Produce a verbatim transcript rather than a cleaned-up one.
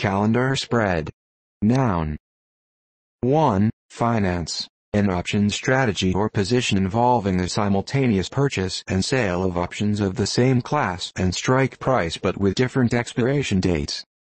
calendar spread. Noun. one. Finance, an option strategy or position involving the simultaneous purchase and sale of options of the same class and strike price but with different expiration dates.